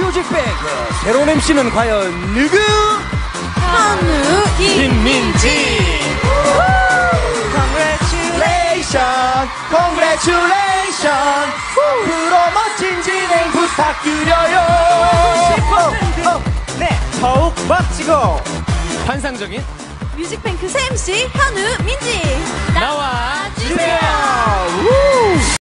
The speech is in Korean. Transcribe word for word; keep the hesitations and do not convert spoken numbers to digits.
뮤직뱅크 새로운 엠씨는 과연 누구? 한우 김민지. Congratulation, congratulation. 프로 멋진 진행 부탁드려요. 네, 더욱 멋지고 환상적인 뮤직뱅크 새 엠씨 한우 민지 나와 주세요.